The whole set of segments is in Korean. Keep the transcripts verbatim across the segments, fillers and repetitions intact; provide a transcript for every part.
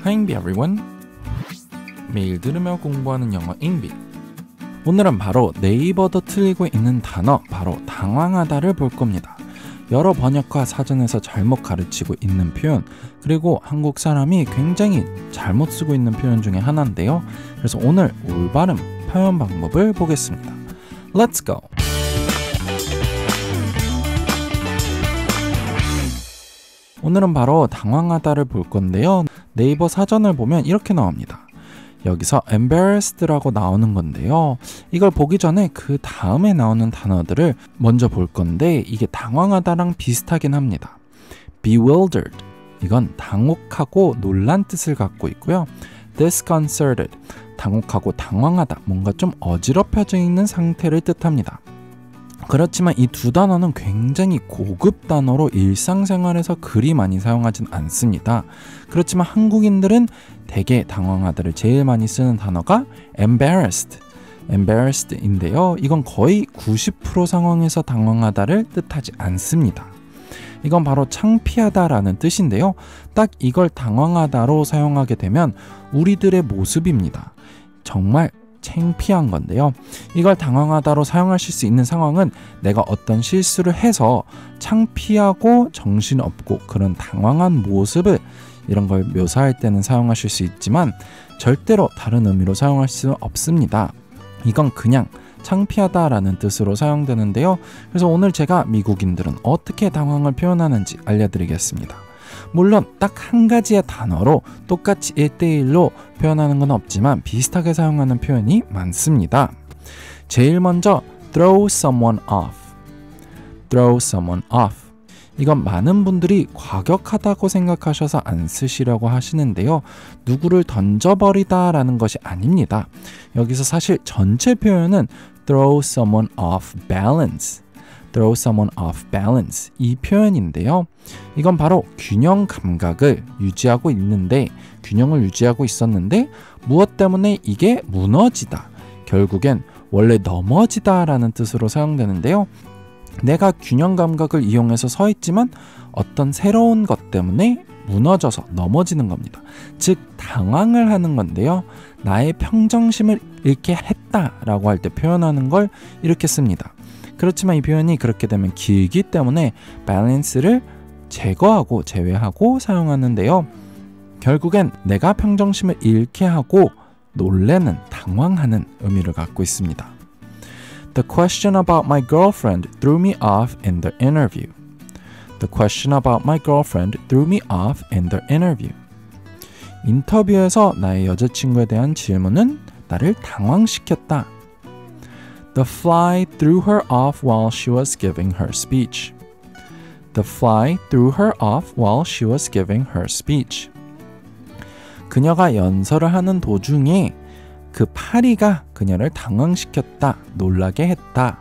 Hi 잉비 everyone. 매일 들으며 공부하는 영어 잉비. 오늘은 바로 네이버도 틀리고 있는 단어 바로 당황하다를 볼 겁니다. 여러 번역과 사전에서 잘못 가르치고 있는 표현, 그리고 한국 사람이 굉장히 잘못 쓰고 있는 표현 중에 하나인데요. 그래서 오늘 올바른 표현 방법을 보겠습니다. Let's go! 오늘은 바로 당황하다를 볼 건데요. 네이버 사전을 보면 이렇게 나옵니다. 여기서 embarrassed라고 나오는 건데요. 이걸 보기 전에 그 다음에 나오는 단어들을 먼저 볼 건데 이게 당황하다랑 비슷하긴 합니다. bewildered, 이건 당혹하고 놀란 뜻을 갖고 있고요. disconcerted, 당혹하고 당황하다, 뭔가 좀 어지럽혀져 있는 상태를 뜻합니다. 그렇지만 이 두 단어는 굉장히 고급 단어로 일상생활에서 그리 많이 사용하진 않습니다. 그렇지만 한국인들은 되게 당황하다를 제일 많이 쓰는 단어가 embarrassed, embarrassed인데요. 이건 거의 구십 퍼센트 상황에서 당황하다를 뜻하지 않습니다. 이건 바로 창피하다라는 뜻인데요. 딱 이걸 당황하다로 사용하게 되면 우리들의 모습입니다. 정말 창피한 건데요. 이걸 당황하다로 사용하실 수 있는 상황은 내가 어떤 실수를 해서 창피하고 정신없고 그런 당황한 모습을 이런 걸 묘사할 때는 사용하실 수 있지만 절대로 다른 의미로 사용할 수 없습니다. 이건 그냥 창피하다라는 뜻으로 사용되는데요. 그래서 오늘 제가 미국인들은 어떻게 당황을 표현하는지 알려드리겠습니다. 물론 딱 한 가지의 단어로 똑같이 일 대 일로 표현하는 건 없지만 비슷하게 사용하는 표현이 많습니다. 제일 먼저 throw someone off, throw someone off. 이건 많은 분들이 과격하다고 생각하셔서 안 쓰시려고 하시는데요. 누구를 던져버리다 라는 것이 아닙니다. 여기서 사실 전체 표현은 throw someone off balance, throw someone off balance, 이 표현인데요. 이건 바로 균형 감각을 유지하고 있는데 균형을 유지하고 있었는데 무엇 때문에 이게 무너지다, 결국엔 원래 넘어지다 라는 뜻으로 사용되는데요. 내가 균형 감각을 이용해서 서 있지만 어떤 새로운 것 때문에 무너져서 넘어지는 겁니다. 즉 당황을 하는 건데요. 나의 평정심을 잃게 했다라고 할 때 표현하는 걸 이렇게 씁니다. 그렇지만 이 표현이 그렇게 되면 길기 때문에 balance를 제거하고 제외하고 사용하는데요. 결국엔 내가 평정심을 잃게 하고 놀래는, 당황하는 의미를 갖고 있습니다. The question about my girlfriend threw me off in the interview. The question about my girlfriend threw me off in the interview. 인터뷰에서 나의 여자친구에 대한 질문은 나를 당황시켰다. The fly threw her off while she was giving her speech. The fly threw her off while she was giving her speech. 그녀가 연설을 하는 도중에 그 파리가 그녀를 당황시켰다, 놀라게 했다.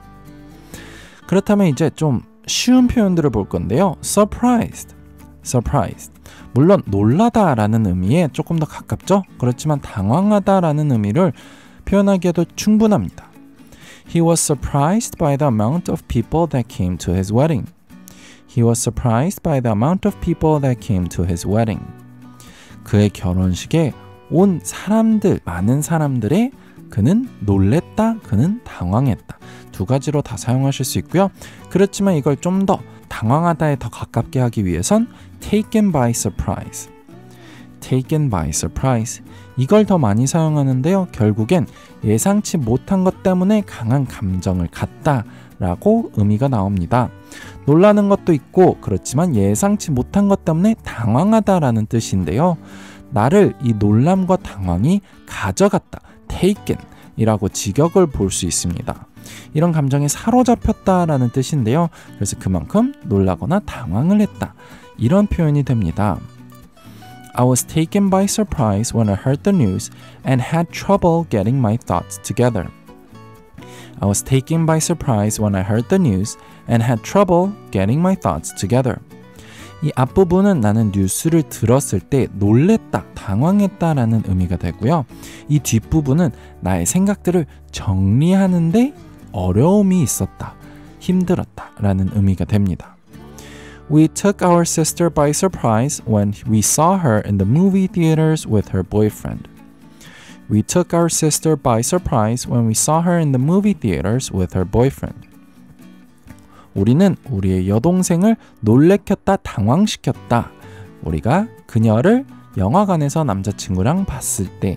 그렇다면 이제 좀 쉬운 표현들을 볼 건데요. surprised, surprised. 물론 놀라다라는 의미에 조금 더 가깝죠. 그렇지만 당황하다라는 의미를 표현하기에도 충분합니다. He was surprised by the amount of people that came to his wedding. He was surprised by the amount of people that came to his wedding. 그의 결혼식에 온 사람들, 많은 사람들에 그는 놀랬다, 그는 당황했다. 두 가지로 다 사용하실 수 있고요. 그렇지만 이걸 좀 더 당황하다에 더 가깝게 하기 위해선 taken by surprise, taken by surprise. 이걸 더 많이 사용하는데요. 결국엔 예상치 못한 것 때문에 강한 감정을 갖다 라고 의미가 나옵니다. 놀라는 것도 있고 그렇지만 예상치 못한 것 때문에 당황하다라는 뜻인데요. 나를 이 놀람과 당황이 가져갔다, taken 이라고 직역을 볼 수 있습니다. 이런 감정에 사로잡혔다라는 뜻인데요. 그래서 그만큼 놀라거나 당황을 했다, 이런 표현이 됩니다. I was taken by surprise when I heard the news and had trouble getting my thoughts together. I was taken by surprise when I heard the news and had trouble getting my thoughts together. 이 앞부분은 나는 뉴스를 들었을 때 놀랬다, 당황했다라는 의미가 되고요. 이 뒷부분은 나의 생각들을 정리하는데 어려움이 있었다, 힘들었다라는 의미가 됩니다. We took our sister by surprise when we saw her in the movie theaters with her boyfriend. We took our sister by surprise when we saw her in the movie theaters with her boyfriend. 우리는 우리의 여동생을 놀래켰다, 당황시켰다. 우리가 그녀를 영화관에서 남자친구랑 봤을 때.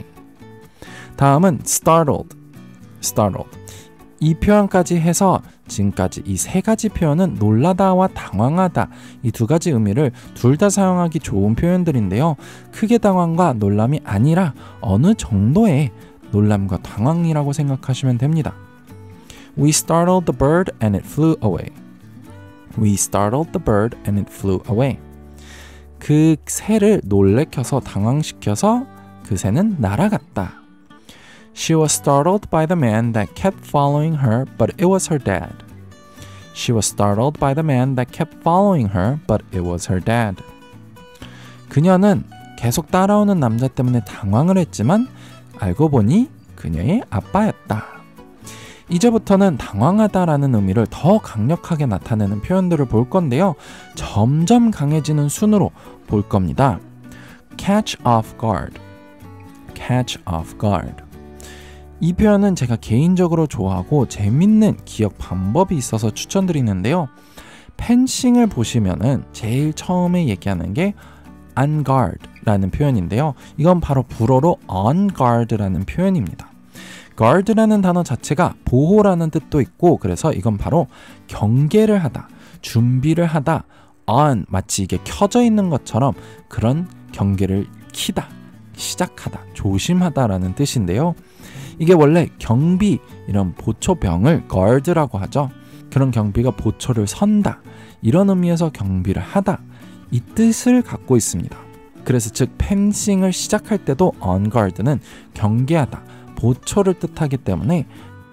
다음은 startled. startled. 이 표현까지 해서 지금까지 이 세 가지 표현은 놀라다와 당황하다 이 두 가지 의미를 둘 다 사용하기 좋은 표현들인데요. 크게 당황과 놀람이 아니라 어느 정도의 놀람과 당황이라고 생각하시면 됩니다. We startled the bird and it flew away. We startled the bird and it flew away. 그 새를 놀래켜서 당황시켜서 그 새는 날아갔다. She was startled by the man that kept following her, but it was her dad. She was startled by the man that kept following her, but it was her dad. 그녀는 계속 따라오는 남자 때문에 당황을 했지만 알고 보니 그녀의 아빠였다. 이제부터는 당황하다라는 의미를 더 강력하게 나타내는 표현들을 볼 건데요. 점점 강해지는 순으로 볼 겁니다. Catch off guard. Catch off guard. 이 표현은 제가 개인적으로 좋아하고 재밌는 기억 방법이 있어서 추천드리는데요. 펜싱을 보시면은 제일 처음에 얘기하는 게 on guard라는 표현인데요. 이건 바로 불어로 on guard라는 표현입니다. guard라는 단어 자체가 보호라는 뜻도 있고 그래서 이건 바로 경계를 하다, 준비를 하다, on 마치 이게 켜져 있는 것처럼 그런 경계를 키다, 시작하다, 조심하다라는 뜻인데요. 이게 원래 경비, 이런 보초병을 guard라고 하죠. 그런 경비가 보초를 선다, 이런 의미에서 경비를 하다, 이 뜻을 갖고 있습니다. 그래서 즉 펜싱을 시작할 때도 on guard는 경계하다, 보초를 뜻하기 때문에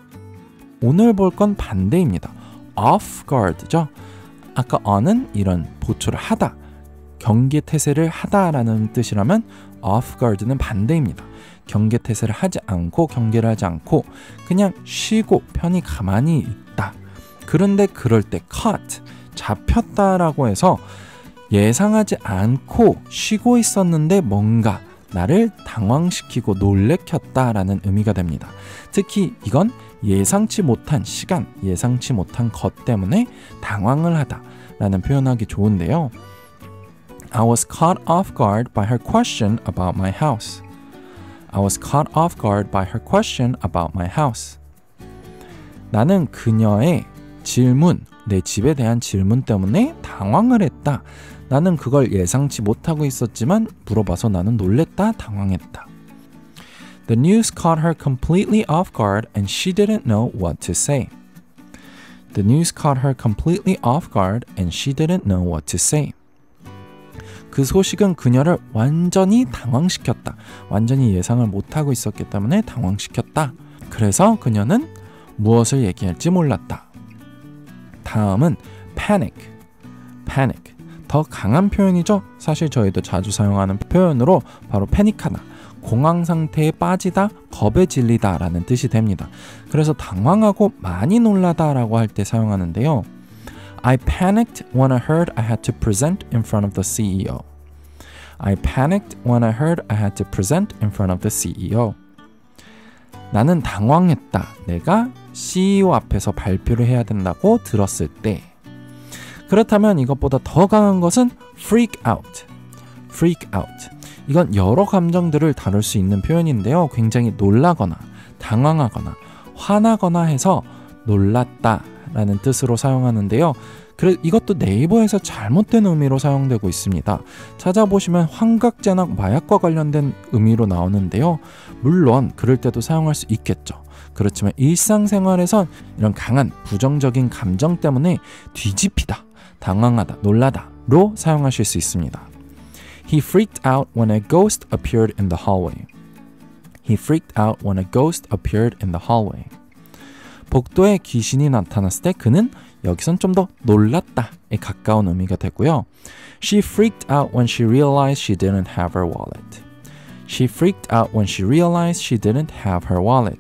오늘 볼 건 반대입니다. off guard죠. 아까 on은 이런 보초를 하다, 경계 태세를 하다라는 뜻이라면 off guard는 반대입니다. 경계 태세를 하지 않고 경계를 하지 않고 그냥 쉬고 편히 가만히 있다. 그런데 그럴 때 caught, 잡혔다라고 해서 예상하지 않고 쉬고 있었는데 뭔가 나를 당황시키고 놀래켰다라는 의미가 됩니다. 특히 이건 예상치 못한 시간, 예상치 못한 것 때문에 당황을 하다라는 표현하기 좋은데요. I was caught off guard by her question about my house. I was caught off guard by her question about my house. 나는 그녀의 질문, 내 집에 대한 질문 때문에 당황을 했다. 나는 그걸 예상치 못하고 있었지만 물어봐서 나는 놀랬다, 당황했다. The news caught her completely off guard and she didn't know what to say. The news caught her completely off guard and she didn't know what to say. 그 소식은 그녀를 완전히 당황시켰다. 완전히 예상을 못하고 있었기 때문에 당황시켰다. 그래서 그녀는 무엇을 얘기할지 몰랐다. 다음은 panic. panic. 더 강한 표현이죠. 사실 저희도 자주 사용하는 표현으로 바로 패닉하다, 공황 상태에 빠지다, 겁에 질리다 라는 뜻이 됩니다. 그래서 당황하고 많이 놀라다 라고 할 때 사용하는데요. I panicked when I heard I had to present in front of the 씨이오. I panicked when I heard I had to present in front of the 씨이오. 나는 당황했다. 내가 씨이오 앞에서 발표를 해야 된다고 들었을 때. 그렇다면 이것보다 더 강한 것은 freak out. freak out. 이건 여러 감정들을 다룰 수 있는 표현인데요. 굉장히 놀라거나 당황하거나 화나거나 해서 놀랐다 라는 뜻으로 사용하는데요. 그래, 이것도 네이버에서 잘못된 의미로 사용되고 있습니다. 찾아보시면 환각제나 마약과 관련된 의미로 나오는데요. 물론 그럴 때도 사용할 수 있겠죠. 그렇지만 일상생활에선 이런 강한 부정적인 감정 때문에 뒤집히다, 당황하다, 놀라다로 사용하실 수 있습니다. He freaked out when a ghost appeared in the hallway. He freaked out when a ghost appeared in the hallway. 복도에 귀신이 나타났을 때 그는 여기선 좀 더 놀랐다에 가까운 의미가 되고요. She freaked out when she realized she didn't have her wallet. She freaked out when she realized she didn't have her wallet.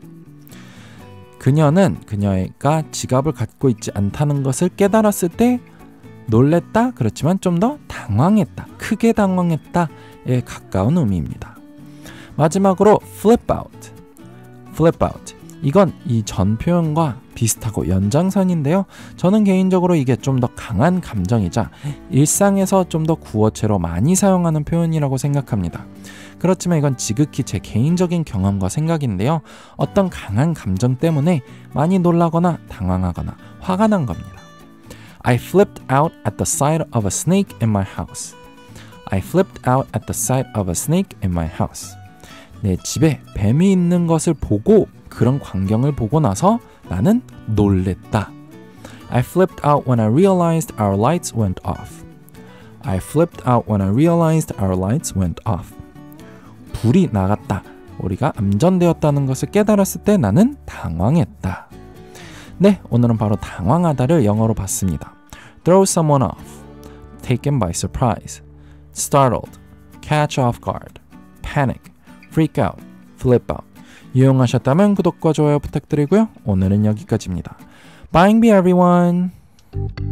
그녀는 그녀가 지갑을 갖고 있지 않다는 것을 깨달았을 때 놀랬다 그렇지만 좀 더 당황했다, 크게 당황했다에 가까운 의미입니다. 마지막으로 flip out. flip out. 이건 이 전 표현과 비슷하고 연장선인데요. 저는 개인적으로 이게 좀 더 강한 감정이자 일상에서 좀 더 구어체로 많이 사용하는 표현이라고 생각합니다. 그렇지만 이건 지극히 제 개인적인 경험과 생각인데요. 어떤 강한 감정 때문에 많이 놀라거나 당황하거나 화가 난 겁니다. I flipped out at the sight of a snake in my house. I flipped out at the sight of a snake in my house. 내 집에 뱀이 있는 것을 보고 그런 광경을 보고 나서 나는 놀랬다. I flipped out when I realized our lights went off. I flipped out when I realized our lights went off. 불이 나갔다. 우리가 암전되었다는 것을 깨달았을 때 나는 당황했다. 네, 오늘은 바로 당황하다를 영어로 봤습니다. Throw someone off, taken by surprise, startled, catch off guard, panic, freak out, flip out. 유용하셨다면 구독과 좋아요 부탁드리고요. 오늘은 여기까지입니다. Bye everyone!